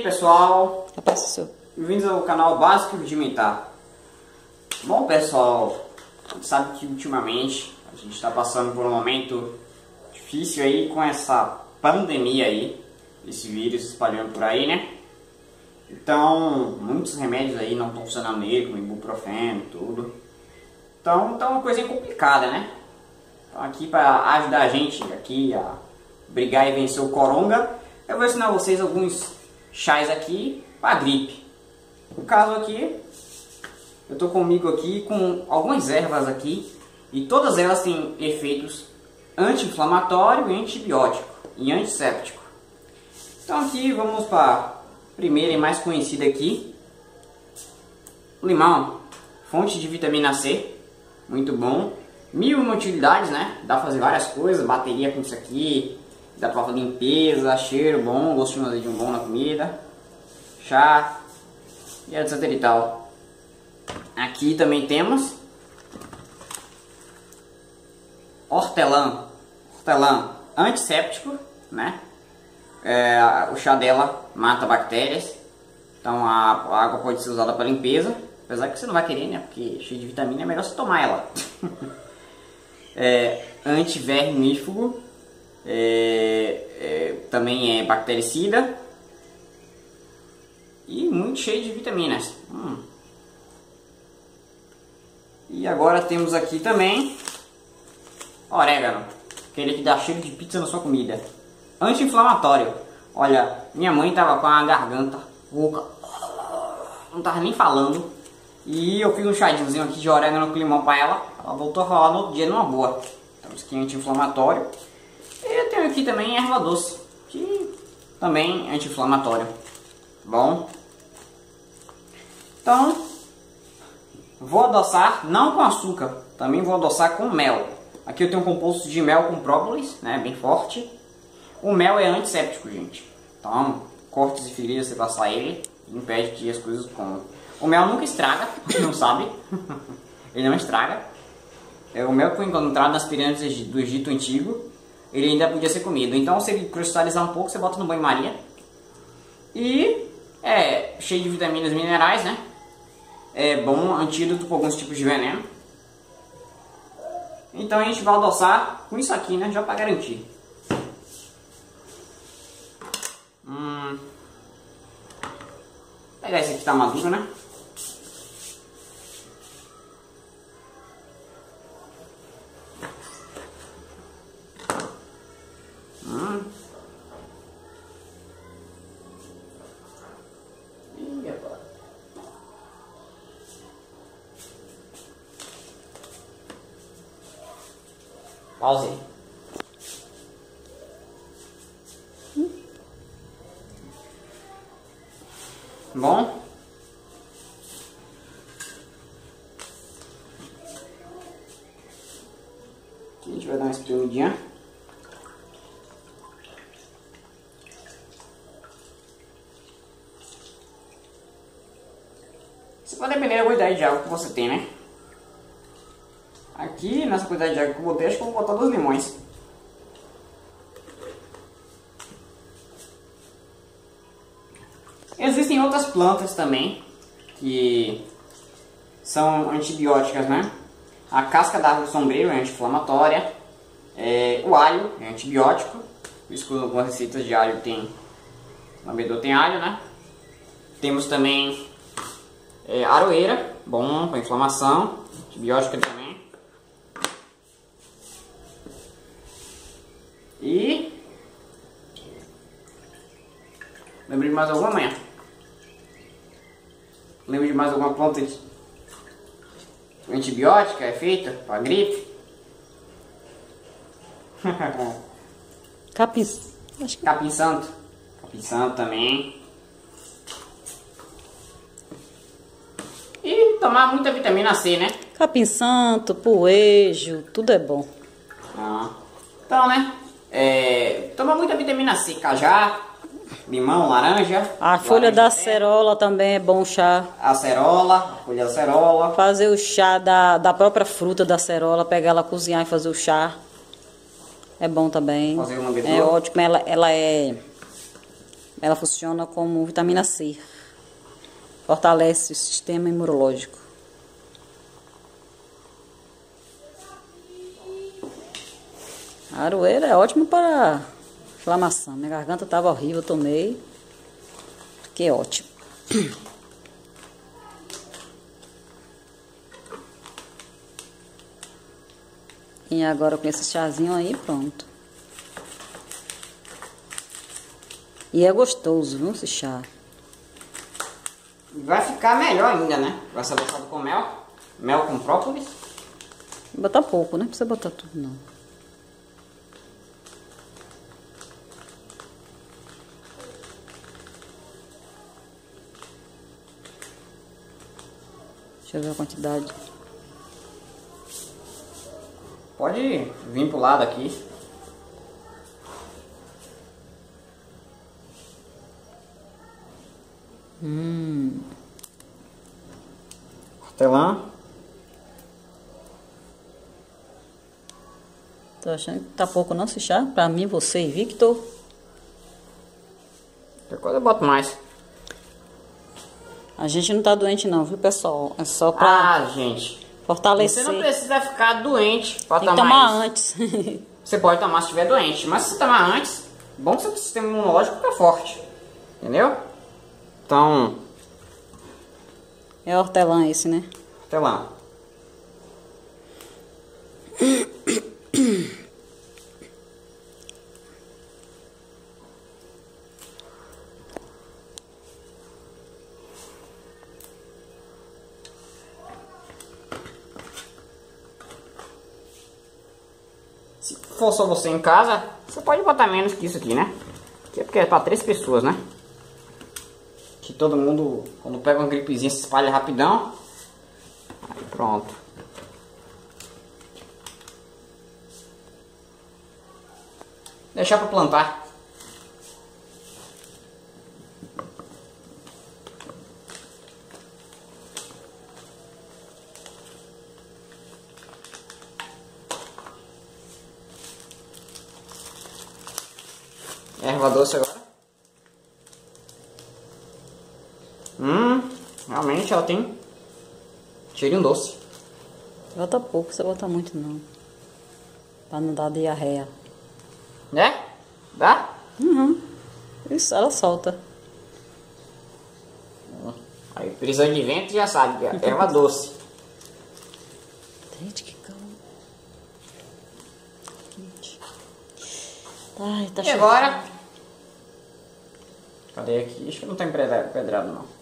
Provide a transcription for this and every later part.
aí, pessoal? Passou. Bem-vindos ao canal Básico Rudimentar. Bom, pessoal, a gente sabe que ultimamente a gente está passando por um momento difícil aí com essa pandemia aí, esse vírus espalhando por aí, né? Então, muitos remédios aí não estão funcionando nele, como ibuprofeno, tudo. Então, tá uma coisa complicada, né? Então, aqui para ajudar a gente aqui a brigar e vencer o coronga, eu vou ensinar vocês alguns chás aqui para gripe. No caso aqui, eu tô comigo aqui com algumas ervas aqui e todas elas têm efeitos anti-inflamatório e antibiótico e antisséptico. Então aqui vamos para a primeira e mais conhecida aqui, limão, fonte de vitamina C, muito bom, 1000 utilidades, né? Dá pra fazer várias coisas, bateria com isso aqui, dá pra fazer limpeza, cheiro bom, gostinho de um bom na comida, chá e etc e tal. Aqui também temos hortelã, antisséptico, né? O chá dela mata bactérias, então a água pode ser usada para limpeza, apesar que você não vai querer, né? Porque cheio de vitamina é melhor você tomar ela. Antivermífugo, também é bactericida e muito cheio de vitaminas. E agora temos aqui também orégano, aquele que dá cheiro de pizza na sua comida. Anti-inflamatório. Olha, minha mãe tava com a garganta rouca, não tava nem falando, e eu fiz um chadinhozinho aqui de orégano com limão pra ela. Ela voltou a falar no outro dia numa boa. Então isso aqui é anti-inflamatório. E eu tenho aqui também erva doce, que também é anti-inflamatório. Bom, então vou adoçar não com açúcar, também vou adoçar com mel. Aqui eu tenho um composto de mel com própolis, né, bem forte. O mel é antisséptico, gente. Então, cortes e feridas, você passar ele, impede que as coisas comam. O mel nunca estraga, não sabe? Ele não estraga. O mel que foi encontrado nas pirâmides do Egito Antigo, ele ainda podia ser comido. Então, se ele cristalizar um pouco, você bota no banho-maria. E é cheio de vitaminas e minerais, né? É bom antídoto para alguns tipos de veneno. Então a gente vai adoçar com isso aqui, né? Já para garantir. Vou pegar esse aqui que tá maduro, né? E agora? Pausei. Bom, aqui a gente vai dar uma espremidinha. Isso vai depender da quantidade de água que você tem, né? Aqui, nessa quantidade de água que eu botei, acho que eu vou botar 2 limões. Existem outras plantas também que são antibióticas, né? A casca da árvore sombreiro é anti-inflamatória. O alho é antibiótico. Por isso que algumas receitas de alho tem... lambedor tem alho, né? Temos também aroeira, bom para inflamação, antibiótica também. E... lembrei de mais alguma manhã? Lembro de mais alguma planta antibiótica é feita para gripe? Capim. Capim santo. Capim santo também. E tomar muita vitamina C, né? Capim santo, poejo, tudo é bom. Então, né? Tomar muita vitamina C, cajá, limão, laranja. A folha da acerola também é bom chá. A folha da acerola. Fazer o chá da própria fruta da acerola, pegar ela, cozinhar e fazer o chá. É bom também. Fazer uma É ótimo, ela é Ela funciona como vitamina C. Fortalece o sistema imunológico. A aroeira é ótimo para inflamação. Minha garganta estava horrível, eu tomei. Que ótimo. E agora com esse chazinho aí, pronto. E é gostoso, viu, esse chá. Vai ficar melhor ainda, né? Vai ser adoçado com mel. Mel com própolis. Vou botar pouco, né? Não precisa botar tudo, não. Deixa eu ver a quantidade. Pode vir pro lado aqui. Hortelã. Tô achando que tá pouco não esse chá? Pra mim, você e Victor. Qualquer coisa eu boto mais. A gente não tá doente não, viu, pessoal? É só pra Gente. fortalecer. Você não precisa ficar doente pra Tem que tomar tomar isso. antes. Você pode tomar se estiver doente, mas se você tomar antes, bom que seu sistema imunológico fica forte. Entendeu? Então, É hortelã esse, né? hortelã. Se for só você em casa, você pode botar menos que isso aqui, né? Aqui é porque é para 3 pessoas, né? Que todo mundo, quando pega uma gripezinha, se espalha rapidão. Aí pronto. Deixar para plantar. Erva doce agora. Realmente ela tem cheirinho doce. Bota pouco, você bota muito não. Pra não dar diarreia. Né? Dá? Isso, ela solta. Aí prisão de vento já sabe que é erva doce. Gente, que calma. Ai, tá E cheio. agora? Cadê aqui? Acho que não tem pedrado não.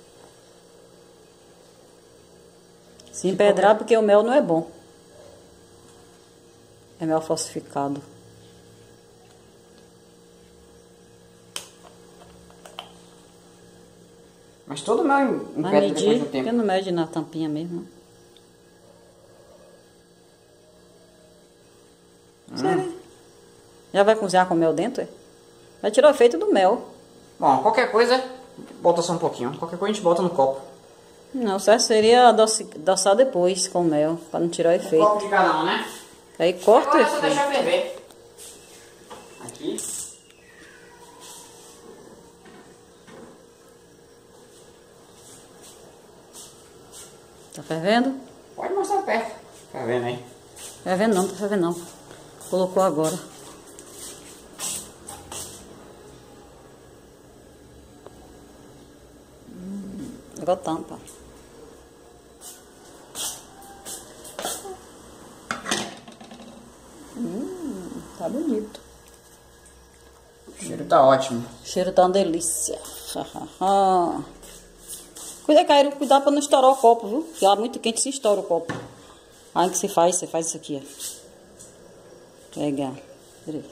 Se empedrar porque o mel não é bom. É mel falsificado. Mas todo mel Vai impede depois medir, do porque tempo. não mede na tampinha mesmo. Sério? Já vai cozinhar com mel dentro? É? Vai tirar o efeito do mel. Bom, qualquer coisa, bota só um pouquinho. Qualquer coisa a gente bota no copo. Não, o certo seria adoçar depois com mel, para não tirar o Um efeito. copo de cada um, né? Aí corta o Agora é só efeito. deixar ferver. Aqui. Tá fervendo? Pode mostrar perto. Tá vendo aí? Fervendo não, tá fervendo não. Colocou agora. Agora tampa. Tá bonito. O cheiro tá ótimo. O cheiro tá uma delícia. Cuida, Cairo, cuidado pra não estourar o copo, viu? Porque ela é muito quente, se estoura o copo. Aí que você faz isso aqui, ó. Pega. Peraí.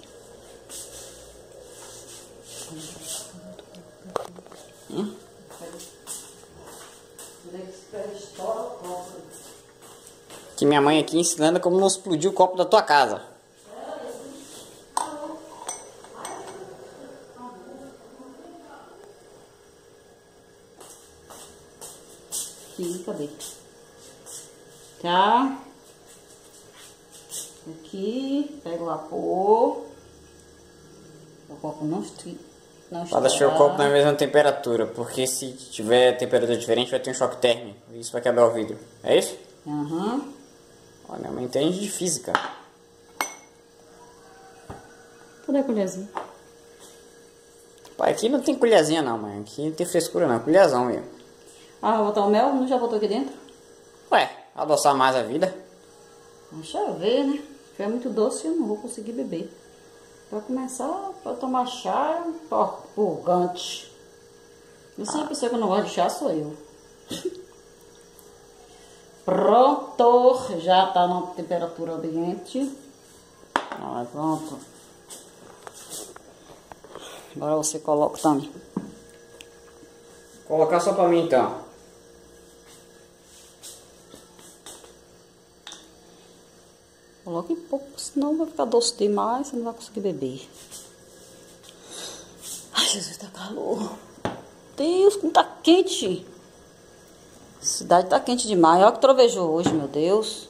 Que minha mãe aqui ensinando como não explodir o copo da tua casa. Aqui, cadê? Tá. Aqui, pega o vapor. O copo não não Para deixar o estourar. copo na mesma temperatura, porque se tiver temperatura diferente vai ter um choque térmico. Isso vai quebrar o vidro. É isso? Uhum. Olha, minha mãe entende de física. Cadê a colherzinha? Pai, aqui não tem colherzinha não, mãe. Aqui não tem frescura não, colherzão mesmo. Ah, vou botar o mel? Não já botou aqui dentro? Ué, adoçar mais a vida. Deixa eu ver, né? Se tiver muito doce eu não vou conseguir beber. Pra começar, pra tomar chá, ó, purgante. Isso é uma pessoa que não gosta de chá, sou eu. Pronto, já tá na temperatura ambiente. Ah, pronto. Agora você coloca também. Vou colocar só pra mim então. Coloque pouco, senão vai ficar doce demais, você não vai conseguir beber. Ai, Jesus, tá calor. Deus, como tá quente. A cidade tá quente demais. Olha que trovejou hoje, meu Deus.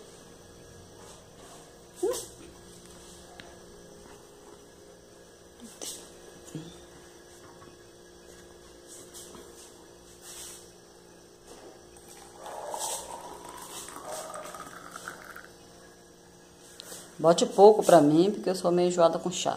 Bote pouco pra mim, porque eu sou meio enjoada com chá.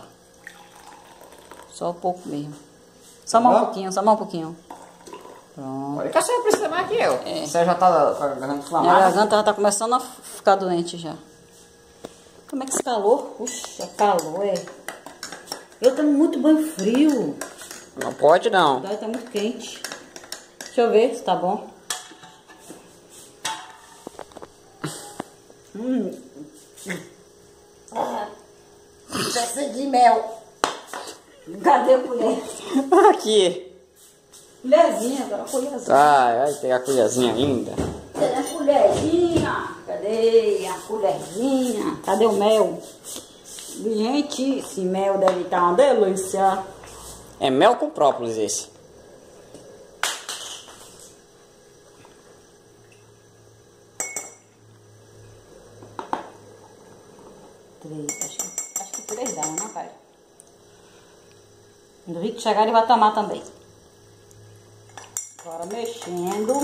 Só pouco mesmo. Só mais um pouquinho, só mais um pouquinho. Pronto. Olha que a senhora precisa mais que eu. É. Você já tá com a garganta Minha inflamada? garganta já tá começando a ficar doente já. Como é que esse calor? Puxa, calor, é. Eu tomo muito banho frio. Não pode não. Daí tá muito quente. Deixa eu ver se tá bom. Peça de mel. Cadê a colher? Aqui. Colherzinha, agora a colherzinha. Vai pegar a colherzinha ainda. Cadê a colherzinha? Cadê a colherzinha? Cadê o mel? Gente, esse mel deve estar uma delícia. É mel com própolis esse. Acho que 3 dá, não, pai? Quando o Rico chegar, ele vai tomar também. Agora mexendo.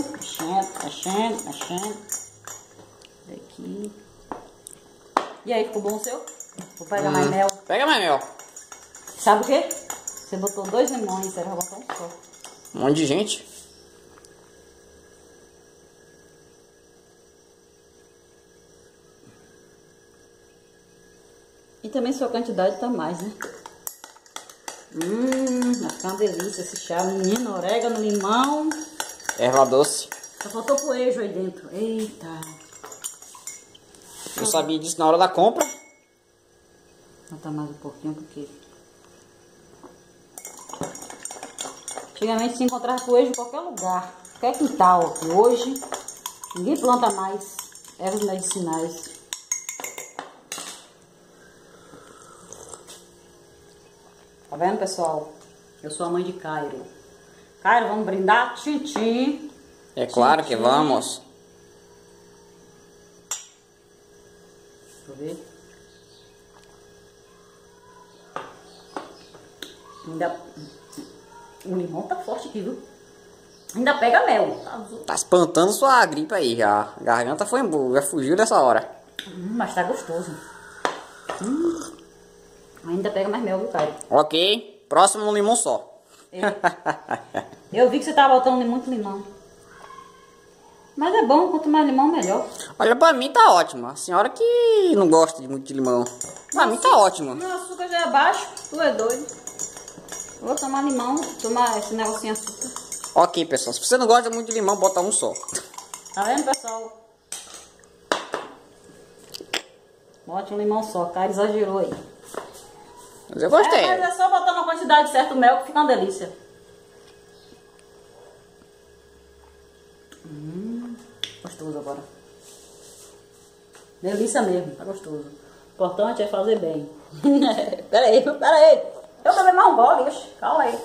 Aqui. E aí, ficou bom o seu? Vou pegar mais mel. Pega mais mel. Sabe o quê? Você botou 2 limões, você vai botar um só. Um monte de gente. E também sua quantidade tá mais, né? Vai ficar uma delícia esse chá. Menino, orégano, limão. Erva doce. Só faltou coelho aí dentro. Eita. Eu sabia disso na hora da compra. Vou botar mais um pouquinho porque... Antigamente se encontrava coelho em qualquer lugar. Qualquer quintal aqui. Hoje, ninguém planta mais ervas medicinais. Tá vendo, pessoal? Eu sou a mãe de Cairo. Cairo, vamos brindar? Tchim. É claro que vamos. Deixa eu ver. Ainda... O limão tá forte aqui, viu? Ainda pega mel. Tá espantando sua gripe aí já. A garganta foi embora, já fugiu dessa hora. Mas tá gostoso. Ainda pega mais mel, viu, Caio? Ok, próximo um limão só. Eu vi que você tava botando muito limão. Mas é bom, quanto mais limão, melhor. Olha, pra mim tá ótimo. A senhora que não gosta de muito de limão. Pra mim tá ótimo. Meu açúcar já é baixo, tu é doido. Vou tomar limão, tomar esse negocinho de açúcar. Ok, pessoal, se você não gosta muito de limão, bota um só. Tá vendo, pessoal? Bote um limão só, cara, exagerou aí. Mas eu gostei. Mas é só botar uma quantidade certa do mel que fica uma delícia. Gostoso agora. Delícia mesmo, tá gostoso. O importante é fazer bem. Pera aí. Eu beber mais um gole, oxe, calma aí.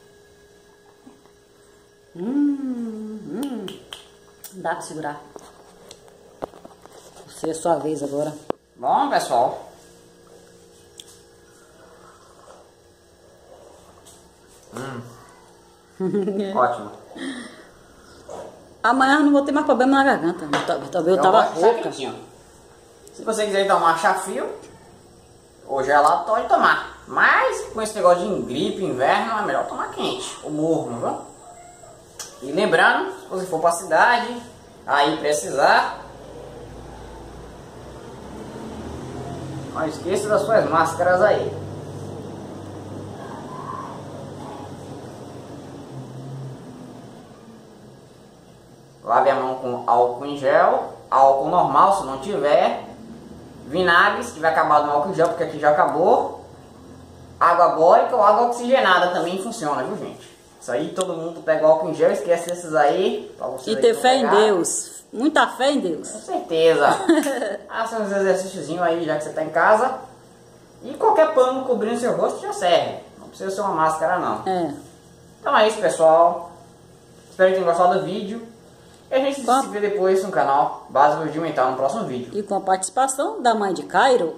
Dá pra segurar. Você é a sua vez agora. Bom, pessoal. Ótimo. Amanhã eu não vou ter mais problema na garganta. Talvez eu tava gosto de chá rouca. quentinho. Se você quiser tomar chá frio ou gelado, pode tomar. Mas com esse negócio de gripe, inverno, é melhor tomar quente ou morno, viu? E lembrando, se você for pra cidade, aí precisar, não esqueça das suas máscaras aí. Lave a mão com álcool em gel, álcool normal se não tiver, vinagre se tiver acabado no álcool em gel, porque aqui já acabou, água bórica ou água oxigenada também funciona, viu gente? Isso aí todo mundo pega o álcool em gel, esquece esses aí. Pra vocês E ter fé em Deus. Muita fé em Deus. Com certeza. Faça uns exercíciozinhos aí já que você tá em casa. E qualquer pano cobrindo seu rosto já serve. Não precisa ser uma máscara não. É. Então é isso pessoal. Espero que tenham gostado do vídeo. E a gente se vê depois no canal Básico Rudimentar no próximo vídeo. E com a participação da mãe de Cairo.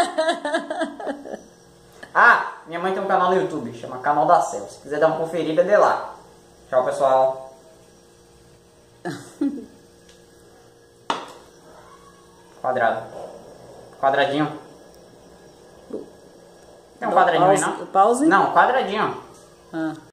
Ah, minha mãe tem um canal no YouTube, chama Canal da Cel. Se quiser dar uma conferida, dê lá. Tchau pessoal. Quadrado. Quadradinho. Tem um quadradinho aí não? Pause? Não, quadradinho. Ah.